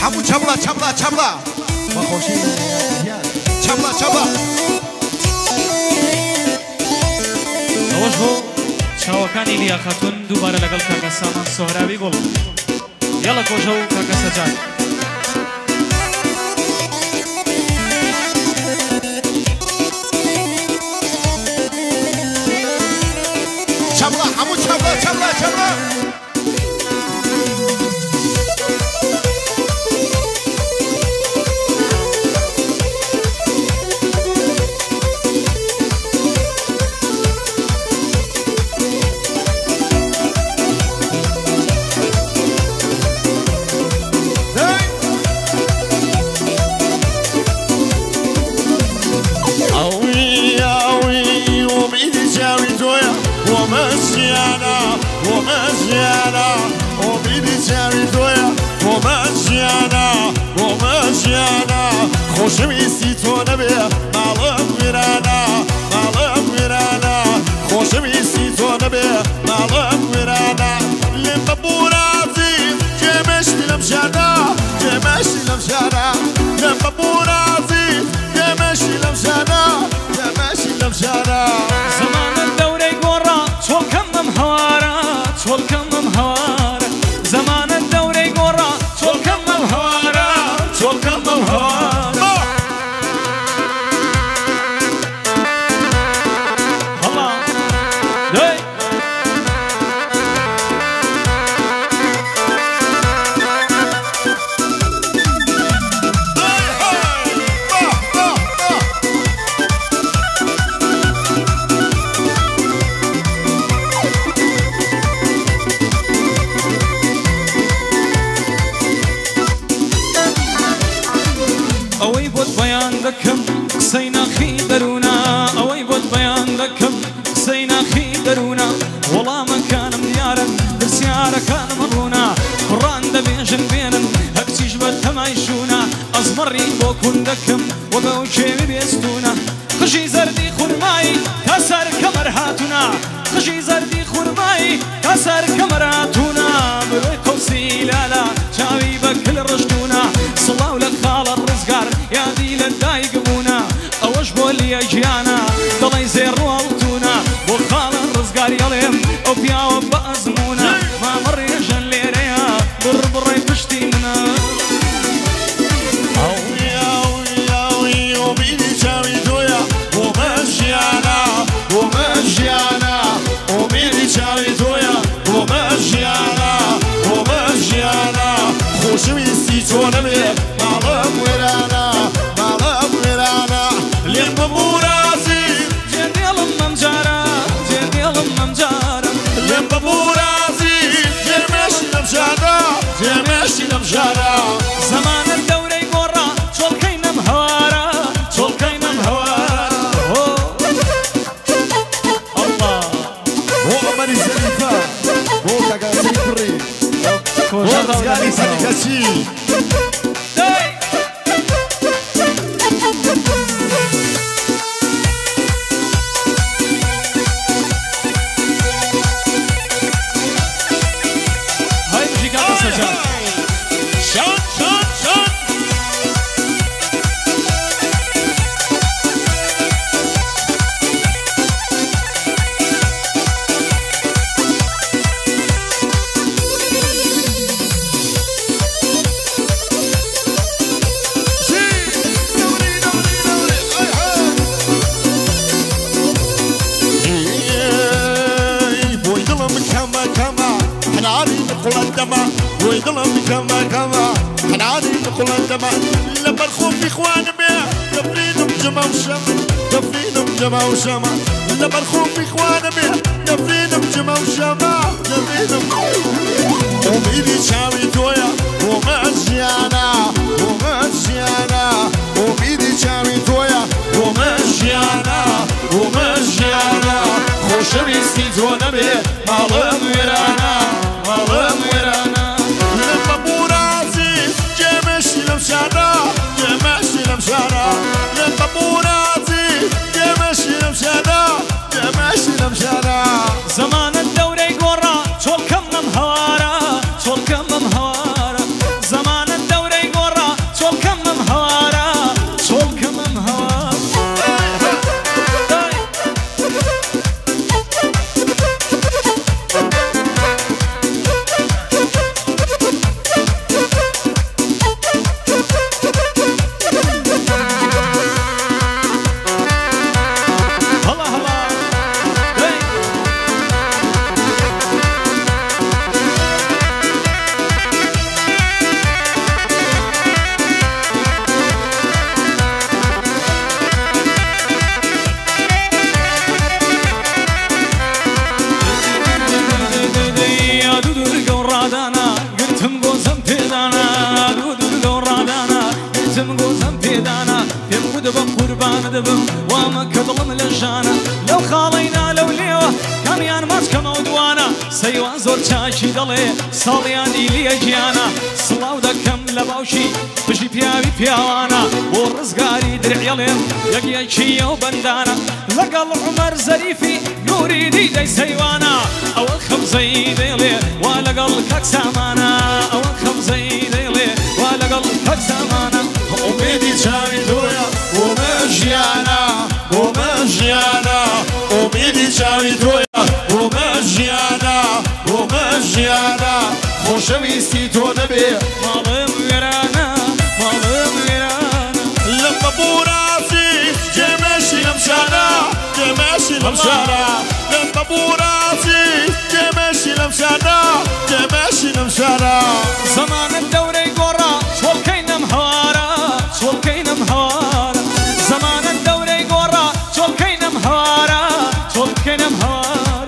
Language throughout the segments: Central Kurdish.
همون چبلا چبلا چبلا با خوشی چبلا چبلا ئەوەش بۆ چاوەکانی لیا خاتون دووبارە لەگەڵ کاکە سامان سۆهراوی گوڵ یاڵە کۆژە و کاکە سەجاد چبلا همون چبلا چبلا چبلا خوشویستی تو نبی مالم ویرانا مالم ویرانا خوشویستی تو نبی مالم ویرانا لم ببورازی جمش لم شانا جمش لم شانا لم ببورازی جمش لم شانا جمش لم شانا زمان الدوري قورا شول كمم هوارا شول كمم هوارا زمان الدوري قورا شول كمم هوارا شول كمم هوارا ئەوەی بۆت بەیان دەکەم قسەی ناخی دەروونە ئەوەی بۆت بەیان دەکەم قسەی ناخی دەروونە وەڵامەکانم دیارن پرسیارەکانم ڕوونە ڕان دەبێژن بێنن هەرچیش بە تەمای شوونە ئەزمەڕی بۆ کون دەکەم وەگە و کێوی بێستونە خژی زەردی خورمایی تا سەر کەمەر هاتوونە خژی زەردی خورمایی تا سەر کەمەر هاتوونە بڕۆی قەوسی لالە چاوی بە کل ڕژدونە سڵاو لە خاڵە ڕزگار یادی لە دایکبوونە ئەوەش بۆ لیە گیانە دڵی زێڕواڵتونە بۆ خاڵە ڕزگار یەڵێم ئەو پیاوە بە ئەزمونە مامە ڕێژەن لێرەیە بڕبڕی پشتی منە خوشویستی تو نبی مالم ویرانا مالم ویرانا لیم ببورازی جێدێڵم مەمجارە جێدێڵم مەمجارە لیم ببورازی جێمەشی لەمشادا جێمەشی لەمشادا زمانە دەورەی گۆڕا چۆڵکەی نەم هەوارە چۆڵکەی نەم هەوارە ئەڵڵا بۆ ئەمەری زەریفە بۆ کاکاسی کوڕی کۆژە زیانی سەری کەچی های بژی کاکە سەجاد شان شان شان ويضلم كما كما حناني نقول الدمع لما الخوف اخوان بيه دفرينهم جمع وشمع دفرينهم جمع وشمع لما الخوف اخوان بيه دفرينهم جمع وشمع دفرينهم وميدي شاوي تويا وماشيانا وماشيانا وميدي شاوي تويا وماشيانا وماشيانا خوشويستي تونا بيه مالم ويرانا مالم ويرانا لما بورازي جمشي لمشانا جمشي لمشانا لما بورازي جمشي لمشانا جمشي لمشانا زمان الدوري قورا شول كمم هوارا شول كمم هوارا زمان الدوري قورا دبم وما كظلم لجانا لو خالينا لو ليوه كاميان ماسك مودوانا سيوان زور تاشي دلي صالياني لي جيانا صلاو دكم لباوشي بجي بياوي بياوانا والرزقاري درع يلين يقيا شي وبندانا لقى عمر زريفي نوري دي سيوانا اول خمزي ديلي ولقى الكاك سامانا اول خمزي ديلي ولقى الكاك سامانا أميدي شاوي دويا ومجيانا ومجيانا أميدي شاوي دويا ومجيانا ومجيانا خوشويستي تو نبي مالم ويرانا مالم ويرانا لما بوراسي جمشي لمشانا جمشي لمشانا لما بوراسي جمشي لمشانا جمشي لمشانا زمان الدوري قرا شول كينا مهارا شول كينا مهارا زمان الدوري قرا شول كينا مهارا شول كينا مهارا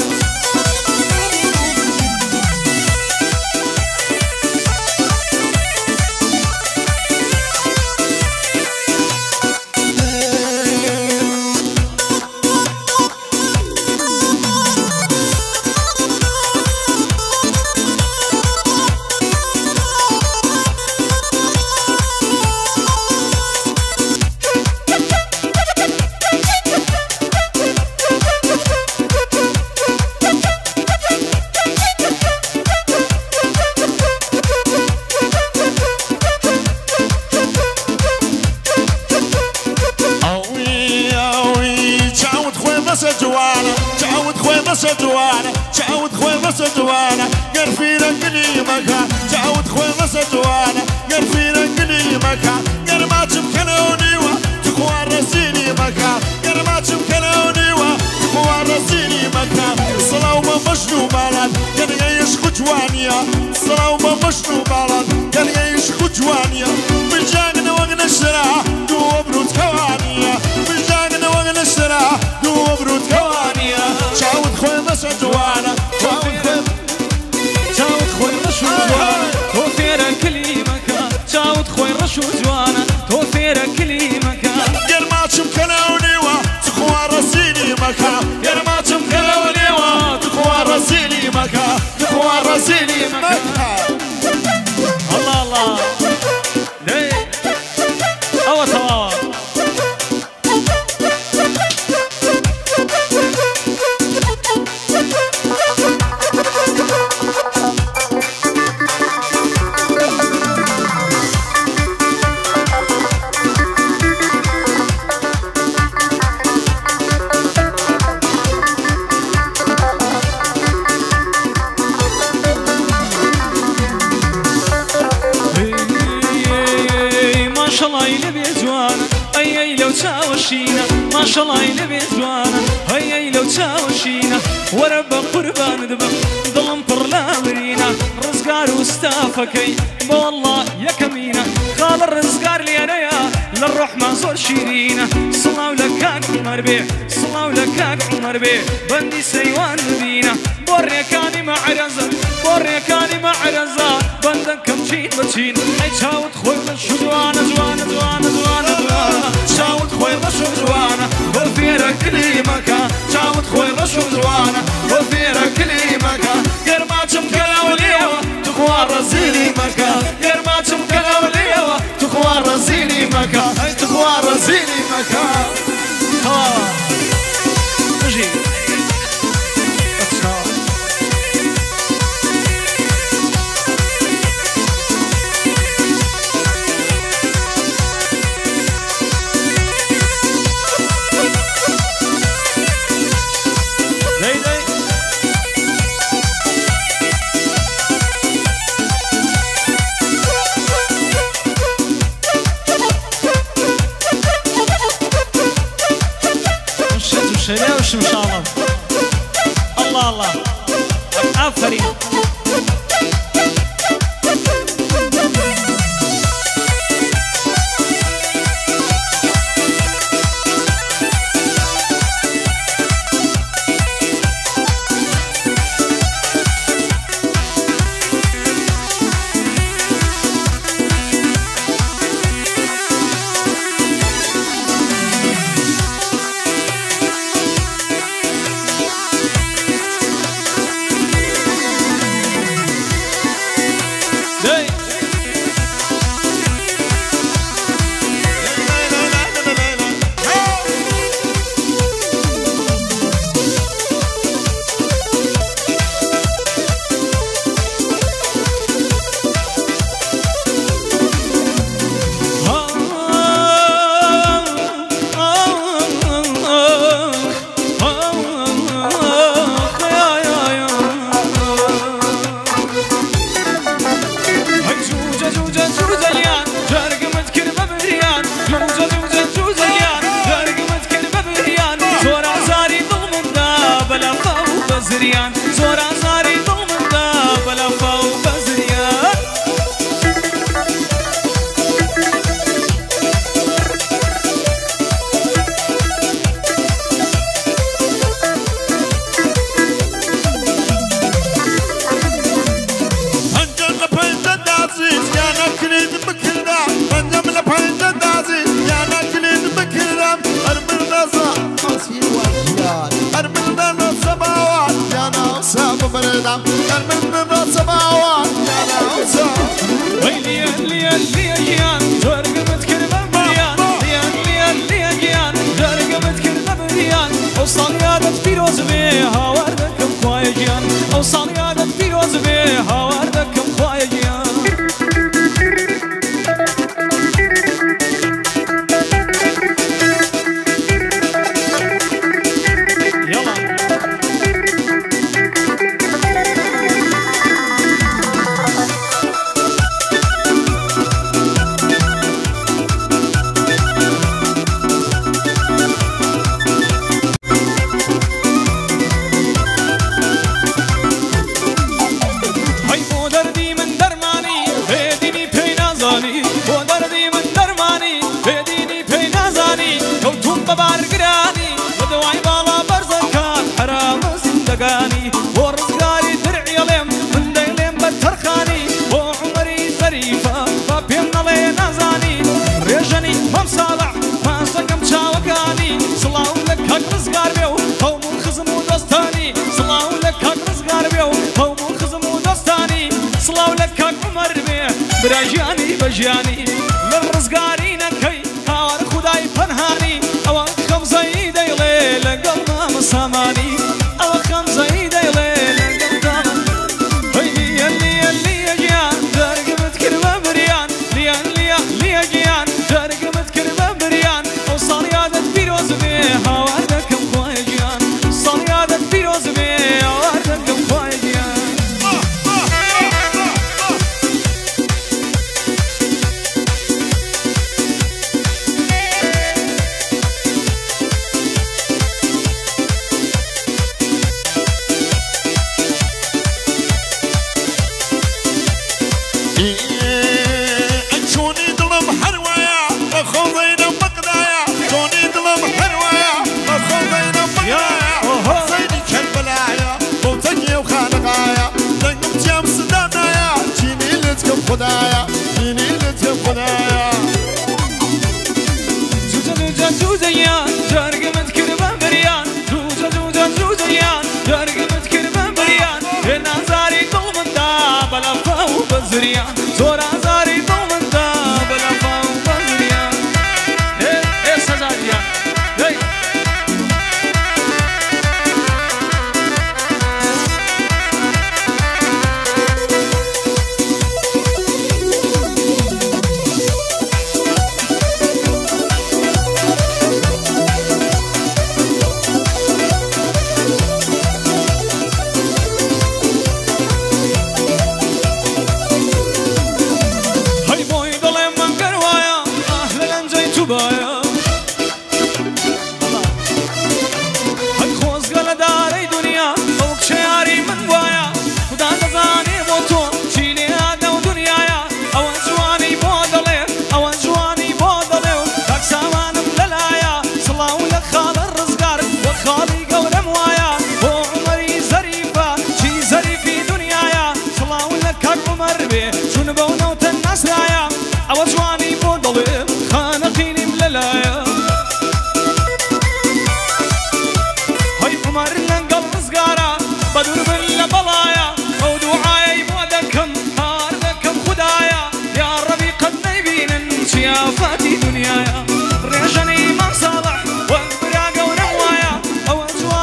سجوانا تعود خوي مسجوانا قرفينا قلي مكان تعود خوي مسجوانا قرفينا قلي مكان قر ما تمكنوني وتقوى رسيني مكان قر ما تمكنوني وتقوى رسيني مكان صلاة وما مشنو بلد قر يعيش خجوانيا صلاة وما مشنو بلد قر يعيش خجوانيا بالجاقنا وقنا الشراع دو برود كوانيا بالجاقنا وقنا الشراع دو برود كوانيا تعود خوي مسجوانا تعود خوي رشوزوانا توفير كل مكان تعود خوي رشوزوانا توفير كل مكان قر ما تمكنوني وتقوى رسيني مكان قر ما تمكنوني وتقوى رسيني مكان تقوى رسيني مكان الله الله ليه أوه تمام ما شاء الله يلبي زوانا هيا لو تاوشينا ورب قربان دبم ظلم برلا مرينا رزقار واستافكي والله يا كمينا قال الرزقار لي انا يا للروح ما صور شيرينا صلاو لك عمر بيع صلاو لك عمر بيع بندي سيوان مدينة بوريكاني مع رزا بوريكاني مع رزا بندن كم شين بتشين اي تاوت خوي شو زوانا زوانا زوانا زوانا زوانا تاوت خوي رشو زوانا وفيرك كلي مكان تاوت خوي رشو زوانا وفيرك كلي مكان غير ما تمكن وليوه تقوى رزيني مكان غير ما تمكن وليوه تقوى رزيني مكان تقوى رزيني مكان اجي شلاوش ان شاء الله الله الله عفري كان من ببات سباوان يا ناوسا ويلي اللي جيان ترقمت كلمة بريان اللي جيان ترقمت كلمة بريان أوصل يادت فيروز بيها وردكم خوايا جيان أوصل يادت فيروز بيها وردكم خوايا جيان ورزقاري درعي ليم من ديلين بترخاني وعمري ظريفة فبيمنا لي نازاني ريجاني ما مصالح ما سقم شاوكاني صلاو لك حق رزقار بيو قوم خزم ودستاني صلاو لك حق رزقار بيو قوم خزم ودستاني صلاو لك حق عمر بيه براجاني بجاني من رزقاري نكي هار خداي فنهاني او خمسة ايدي ليلة قلنا مساماني او خمسة ايدي خدايا جيني لتهم خدايا زوزيان جرقمت كربة بريان زوزيان جرقمت كربة بريان هنا زاري ضمن دا بلا فاو بزريان زورا زاري ضمن دا بلا فاو بزريان ايه سزاريان ايه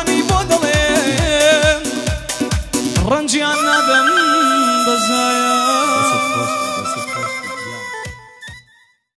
رنجي عنا ذنب بزايا